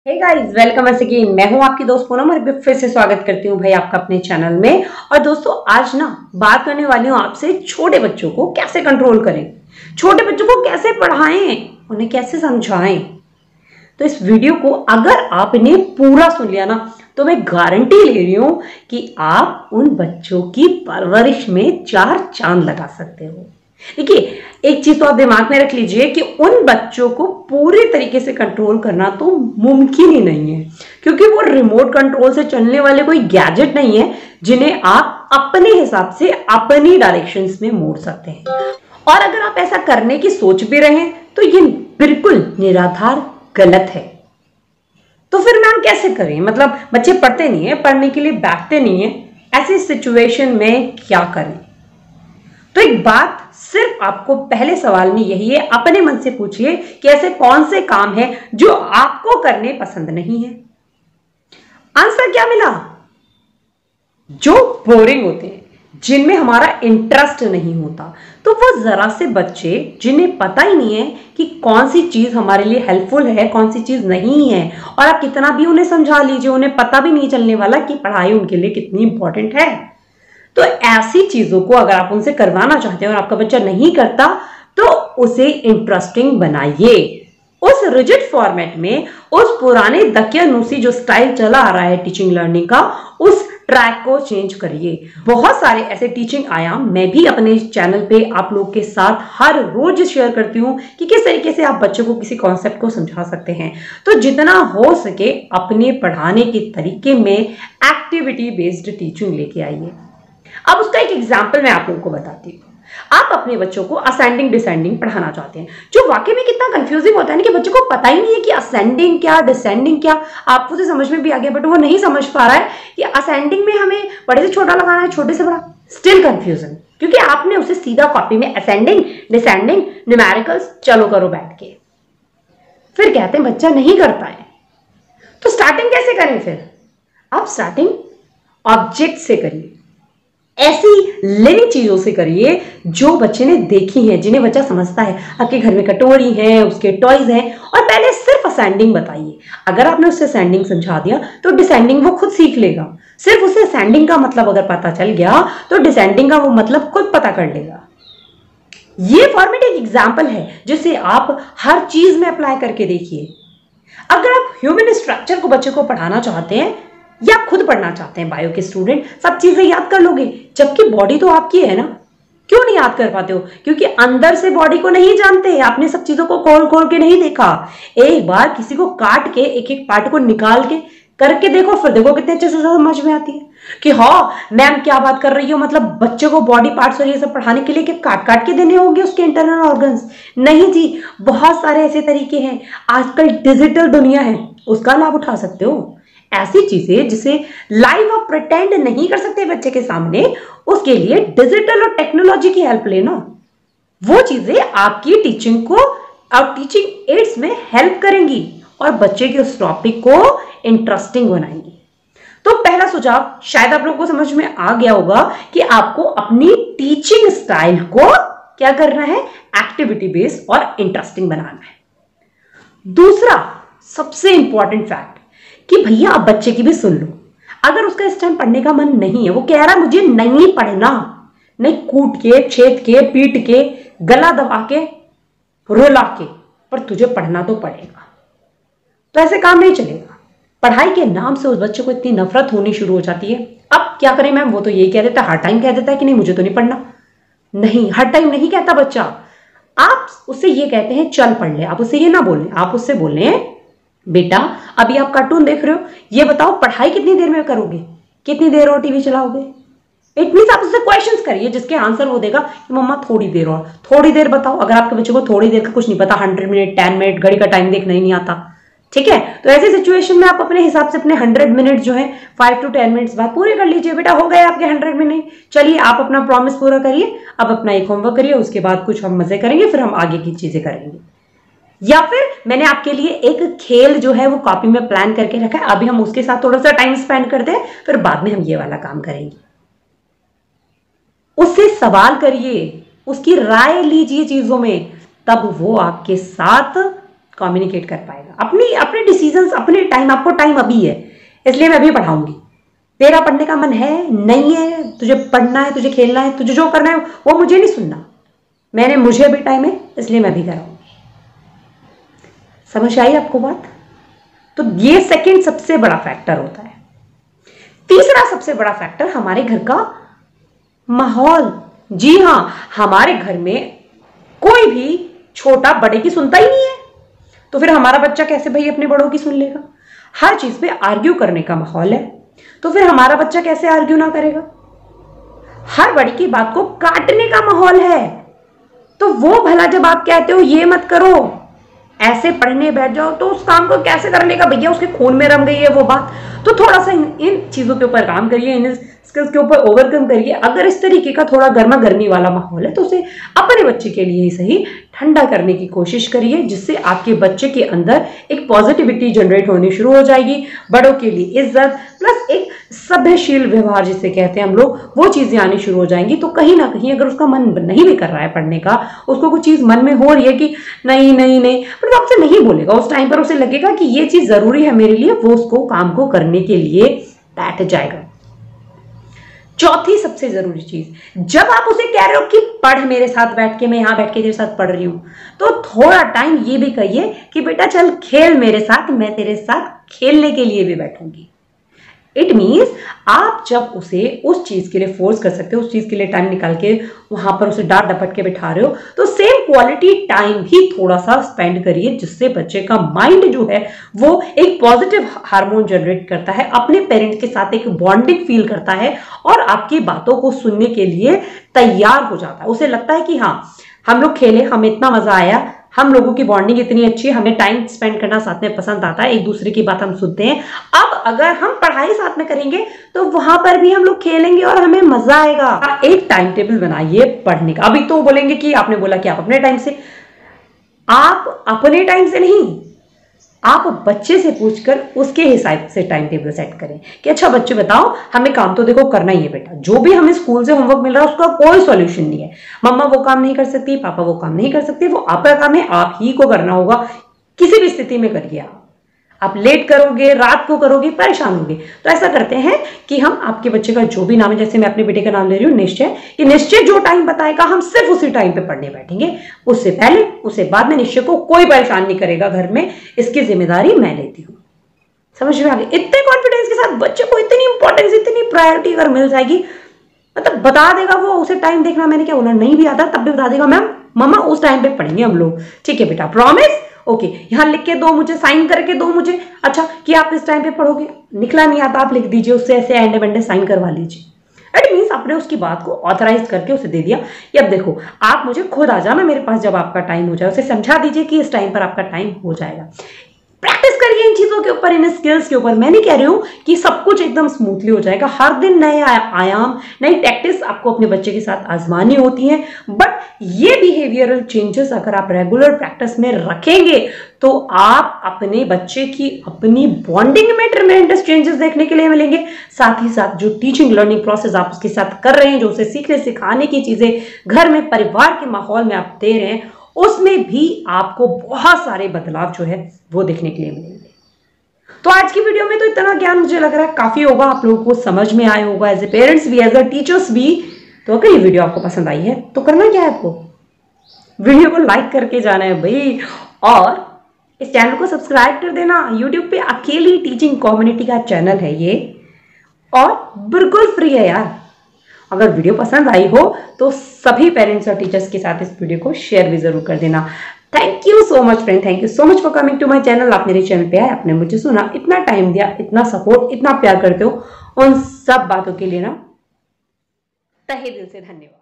हे guys, welcome us again. मैं हूं आपकी दोस्त पूनम और फिर से स्वागत करती हूं भाई आपका अपने चैनल में। और दोस्तों, आज ना बात करने वाली हूं आपसे छोटे बच्चों को कैसे कंट्रोल करें, छोटे बच्चों को कैसे पढ़ाएं, उन्हें कैसे समझाएं। तो इस वीडियो को अगर आपने पूरा सुन लिया ना, तो मैं गारंटी ले रही हूं कि आप उन बच्चों की परवरिश में 4 चांद लगा सकते हो। देखिए, एक चीज तो आप दिमाग में रख लीजिए कि उन बच्चों को पूरे तरीके से कंट्रोल करना तो मुमकिन ही नहीं है, क्योंकि वो रिमोट कंट्रोल से चलने वाले कोई गैजेट नहीं है जिन्हें आप अपने हिसाब से अपनी डायरेक्शंस में मोड़ सकते हैं। और अगर आप ऐसा करने की सोच भी रहे हैं तो ये बिल्कुल निराधार गलत है। तो फिर मैम कैसे करें? मतलब बच्चे पढ़ते नहीं है, पढ़ने के लिए बैठते नहीं है, ऐसी सिचुएशन में क्या करें? तो एक बात सिर्फ आपको पहले सवाल में यही है, अपने मन से पूछिए कि ऐसे कौन से काम हैं जो आपको करने पसंद नहीं है। आंसर क्या मिला? जो बोरिंग होते हैं, जिनमें हमारा इंटरेस्ट नहीं होता। तो वो जरा से बच्चे जिन्हें पता ही नहीं है कि कौन सी चीज हमारे लिए हेल्पफुल है, कौन सी चीज नहीं है, और आप कितना भी उन्हें समझा लीजिए, उन्हें पता भी नहीं चलने वाला कि पढ़ाई उनके लिए कितनी इंपॉर्टेंट है। तो ऐसी चीजों को अगर आप उनसे करवाना चाहते हैं और आपका बच्चा नहीं करता, तो उसे इंटरेस्टिंग बनाइए। उस रिजिड फॉर्मेट में, उस पुराने दकियानूसी जो स्टाइल चला आ रहा है टीचिंग लर्निंग का, उस ट्रैक को चेंज करिए। बहुत सारे ऐसे टीचिंग आयाम मैं भी अपने चैनल पे आप लोग के साथ हर रोज शेयर करती हूँ कि किस तरीके से आप बच्चों को किसी कॉन्सेप्ट को समझा सकते हैं। तो जितना हो सके अपने पढ़ाने के तरीके में एक्टिविटी बेस्ड टीचिंग लेके आइए। अब उसका एक एग्जाम्पल मैं आप लोगों को बताती हूँ। आप अपने बच्चों को असेंडिंग डिसेंडिंग पढ़ाना चाहते हैं, जो वाकई में कितना कंफ्यूजिंग होता है ना, कि बच्चों को पता ही नहीं है कि असेंडिंग क्या, डिसेंडिंग क्या। आपको तो समझ में भी आ गया, बट वो नहीं समझ पा रहा है कि असेंडिंग में हमें बड़े से छोटा लगाना है, छोटे से बड़ा। स्टिल कंफ्यूजन, क्योंकि आपने उसे सीधा कॉपी में असेंडिंग डिसेंडिंग न्यूमेरिकल्स चलो करो बैठ के। फिर कहते हैं बच्चा नहीं करता है। तो स्टार्टिंग कैसे करें? फिर आप स्टार्टिंग ऑब्जेक्ट से करिए, ऐसी लिविंग चीजों से करिए जो बच्चे ने देखी है, जिन्हें बच्चा समझता है। आपके घर में कटोरी है, उसके टॉयज हैं, और पहले सिर्फ असेंडिंग बताइए। अगर आपने उसे असेंडिंग समझा दिया तो डिसेंडिंग वो खुद सीख लेगा। सिर्फ उसे असेंडिंग का मतलब अगर पता चल गया तो डिसेंडिंग का वो मतलब खुद पता कर लेगा। ये फॉर्मेट एक एग्जाम्पल है जिसे आप हर चीज में अप्लाई करके देखिए। अगर आप ह्यूमन स्ट्रक्चर को बच्चे को पढ़ाना चाहते हैं या खुद पढ़ना चाहते हैं, बायो के स्टूडेंट, सब चीजें याद कर लोगे, जबकि बॉडी तो आपकी है ना। क्यों नहीं याद कर पाते हो? क्योंकि अंदर से बॉडी को नहीं जानते, आपने सब चीजों को खोल खोल के नहीं देखा। एक बार किसी को काट के एक एक पार्ट को निकाल के करके देखो, फिर देखो कितने अच्छे से समझ में आती है कि हाँ मैम क्या बात कर रही हो। मतलब बच्चे को बॉडी पार्ट्स और ये सब पढ़ाने के लिए कि काट काट के देने होंगे उसके इंटरनल ऑर्गन्स? नहीं जी, बहुत सारे ऐसे तरीके हैं। आजकल डिजिटल दुनिया है, उसका लाभ उठा सकते हो। ऐसी चीजें जिसे लाइव आप प्रिटेंड नहीं कर सकते बच्चे के सामने, उसके लिए डिजिटल और टेक्नोलॉजी की हेल्प लेना। वो चीजें आपकी टीचिंग को और टीचिंग एड्स में हेल्प करेंगी और बच्चे के उस टॉपिक को इंटरेस्टिंग बनाएंगी। तो पहला सुझाव शायद आप लोगों को समझ में आ गया होगा कि आपको अपनी टीचिंग स्टाइल को क्या करना है, एक्टिविटी बेस्ड और इंटरेस्टिंग बनाना है। दूसरा सबसे इंपॉर्टेंट फैक्ट कि भैया आप बच्चे की भी सुन लो। अगर उसका इस टाइम पढ़ने का मन नहीं है, वो कह रहा है मुझे नहीं पढ़ना, नहीं कूट के, छेद के, पीट के, गला दबा के, रुला के, पर तुझे पढ़ना तो पड़ेगा, तो ऐसे काम नहीं चलेगा। पढ़ाई के नाम से उस बच्चे को इतनी नफरत होनी शुरू हो जाती है। अब क्या करें मैम? वो तो यही कह देता है, हर टाइम कह देता है कि नहीं मुझे तो नहीं पढ़ना। नहीं, हर टाइम नहीं कहता बच्चा। आप उससे ये कहते हैं चल पढ़ ले, आप उससे ये ना बोलें, आप उससे बोले बेटा अभी आप कार्टून देख रहे हो, ये बताओ पढ़ाई कितनी देर में करोगे, कितनी देर और टीवी चलाओगे? इट मींस आप उससे क्वेश्चंस करिए जिसके आंसर वो देगा कि मम्मा थोड़ी देर और। थोड़ी देर बताओ, अगर आपके बच्चे को थोड़ी देर का कुछ नहीं पता, 100 मिनट 10 मिनट घड़ी का टाइम देखना ही नहीं आता, ठीक है, तो ऐसी सिचुएशन में आप अपने हिसाब से अपने 100 मिनट जो है 5 to 10 मिनट्स बाद पूरे कर लीजिए। बेटा हो गए आपके 100 मिनट, चलिए आप अपना प्रॉमिस पूरा करिए, अब अपना एक होमवर्क करिए, उसके बाद कुछ हम मजे करेंगे, फिर हम आगे की चीजें करेंगे। या फिर मैंने आपके लिए एक खेल जो है वो कॉपी में प्लान करके रखा है, अभी हम उसके साथ थोड़ा सा टाइम स्पेंड करते हैं, फिर बाद में हम ये वाला काम करेंगे। उससे सवाल करिए, उसकी राय लीजिए चीजों में, तब वो आपके साथ कम्युनिकेट कर पाएगा। अपने डिसीजंस, अपने टाइम, आपको टाइम अभी है इसलिए मैं अभी पढ़ाऊंगी, तेरा पढ़ने का मन है नहीं है, तुझे पढ़ना है, तुझे खेलना है, तुझे जो करना है वो मुझे नहीं सुनना, मुझे अभी टाइम है इसलिए मैं भी कराऊंगी। समझ आई आपको बात? तो ये सेकंड सबसे बड़ा फैक्टर होता है। तीसरा सबसे बड़ा फैक्टर हमारे घर का माहौल। जी हां, हमारे घर में कोई भी छोटा बड़े की सुनता ही नहीं है, तो फिर हमारा बच्चा कैसे भाई अपने बड़ों की सुन लेगा? हर चीज पे आर्ग्यू करने का माहौल है, तो फिर हमारा बच्चा कैसे आर्ग्यू ना करेगा? हर बड़ी की बात को काटने का माहौल है, तो वो भला जब आप कहते हो ये मत करो, ऐसे पढ़ने बैठ जाओ, तो उस काम को कैसे कर लेगा भैया? उसके खून में रम गई है वो बात। तो थोड़ा सा इन चीजों के ऊपर काम करिए, इन स्किल्स के ऊपर ओवरकम करिए। अगर इस तरीके का थोड़ा गर्मा गर्मी वाला माहौल है तो उसे अपने बच्चे के लिए ही सही ठंडा करने की कोशिश करिए, जिससे आपके बच्चे के अंदर एक पॉजिटिविटी जनरेट होनी शुरू हो जाएगी। बड़ों के लिए इज्जत प्लस एक सभ्यशील व्यवहार जिसे कहते हैं हम लोग, वो चीजें आनी शुरू हो जाएंगी। तो कहीं ना कहीं अगर उसका मन नहीं भी कर रहा है पढ़ने का, उसको कुछ चीज मन में हो रही है कि नहीं नहीं नहीं, पर वो आपसे नहीं बोलेगा, उस टाइम पर उसे लगेगा कि ये चीज जरूरी है मेरे लिए, वो उसको काम को करने के लिए बैठ जाएगा। चौथी सबसे जरूरी चीज, जब आप उसे कह रहे हो कि पढ़ मेरे साथ बैठ के, मैं यहां बैठ के तेरे साथ पढ़ रही हूं, तो थोड़ा टाइम ये भी कहिए कि बेटा चल खेल मेरे साथ, मैं तेरे साथ खेलने के लिए भी बैठूंगी। इट मीन्स आप जब उसे उस चीज के लिए फोर्स कर सकते हो, उस चीज के लिए टाइम निकाल के वहां पर उसे डांट डपट के बिठा रहे हो, तो सेम क्वालिटी टाइम भी थोड़ा सा स्पेंड करिए, जिससे बच्चे का माइंड जो है वो एक पॉजिटिव हार्मोन जनरेट करता है, अपने पेरेंट्स के साथ एक बॉन्डिंग फील करता है और आपकी बातों को सुनने के लिए तैयार हो जाता है। उसे लगता है कि हाँ हम लोग खेले, हमें इतना मजा आया, हम लोगों की बॉन्डिंग इतनी अच्छी है, हमें टाइम स्पेंड करना साथ में पसंद आता है, एक दूसरे की बात हम सुनते हैं। अब अगर हम पढ़ाई साथ में करेंगे तो वहां पर भी हम लोग खेलेंगे और हमें मजा आएगा। एक टाइम टेबल बनाइए पढ़ने का। अभी तो बोलेंगे कि आपने बोला कि आप अपने टाइम से, आप अपने टाइम से नहीं, आप बच्चे से पूछकर उसके हिसाब से टाइम टेबल सेट करें कि अच्छा बच्चे बताओ, हमें काम तो देखो करना ही है बेटा, जो भी हमें स्कूल से होमवर्क मिल रहा है उसका कोई सॉल्यूशन नहीं है, मम्मा वो काम नहीं कर सकती, पापा वो काम नहीं कर सकते, वो आपका काम है, आप ही को करना होगा, किसी भी स्थिति में करिए। आप लेट करोगे, रात को करोगे, परेशान होगे। तो ऐसा करते हैं कि हम आपके बच्चे का जो भी नाम है, जैसे मैं अपने बेटे का नाम ले रही हूँ निश्चय, कि निश्चय जो टाइम बताएगा हम सिर्फ उसी टाइम पे पढ़ने बैठेंगे, उससे पहले उससे बाद में निश्चय को कोई परेशान नहीं करेगा घर में, इसकी जिम्मेदारी मैं लेती हूँ। समझ में आ गई? इतने कॉन्फिडेंस के साथ बच्चे को इतनी इंपॉर्टेंस, इतनी प्रायोरिटी अगर मिल जाएगी, मतलब बता देगा वो, उसे टाइम देखना मैंने क्या बोला नहीं भी आता तब भी बता देगा मैम मम्मा उस टाइम पे पढ़ेंगे हम लोग, ठीक है बेटा प्रॉमिस, ओके यहाँ लिख के दो मुझे, साइन करके दो मुझे, अच्छा कि आप इस टाइम पे पढ़ोगे, निकला नहीं आता आप लिख दीजिए, उससे ऐसे एंडे बेंडे साइन करवा लीजिए। इट मीन्स आपने उसकी बात को ऑथराइज करके उसे दे दिया। ये अब देखो आप मुझे खुद आ जाना मेरे पास जब आपका टाइम हो जाए, उसे समझा दीजिए कि इस टाइम पर आपका टाइम हो जाएगा। प्रैक्टिस करिए इन चीजों के ऊपर, इन स्किल्स के ऊपर। मैं नहीं कह रही हूं कि सब कुछ एकदम स्मूथली हो जाएगा, हर दिन नए आयाम, नई टैक्टिक्स आपको अपने बच्चे के साथ आजमानी होती हैं, बट ये बिहेवियरल चेंजेस अगर आप रेगुलर प्रैक्टिस में रखेंगे तो आप अपने बच्चे की अपनी बॉन्डिंग में ट्रेमेंडस चेंजेस देखने के लिए मिलेंगे। साथ ही साथ जो टीचिंग लर्निंग प्रोसेस आप उसके साथ कर रहे हैं, जो उसे सीखने सिखाने की चीजें घर में परिवार के माहौल में आप दे रहे हैं, उसमें भी आपको बहुत सारे बदलाव जो है वो देखने के लिए मिलेंगे। तो आज की वीडियो में तो इतना ज्ञान मुझे लग रहा है काफी होगा, आप लोगों को समझ में आया होगा, एज ए पेरेंट्स भी, एज ए टीचर्स भी। तो अगर ये वीडियो आपको पसंद आई है तो करना क्या है, आपको वीडियो को लाइक करके जाना है भाई, और इस चैनल को सब्सक्राइब कर देना। यूट्यूब पे अकेली टीचिंग कम्युनिटी का चैनल है ये, और बिल्कुल फ्री है यार। अगर वीडियो पसंद आई हो तो सभी पेरेंट्स और टीचर्स के साथ इस वीडियो को शेयर भी जरूर कर देना। Thank you so much friend, thank you so much for coming to my channel. आप मेरे चैनल पे आए, आपने मुझे सुना, इतना टाइम दिया, इतना सपोर्ट, इतना प्यार करते हो, उन सब बातों के लिए ना तहे दिल से धन्यवाद।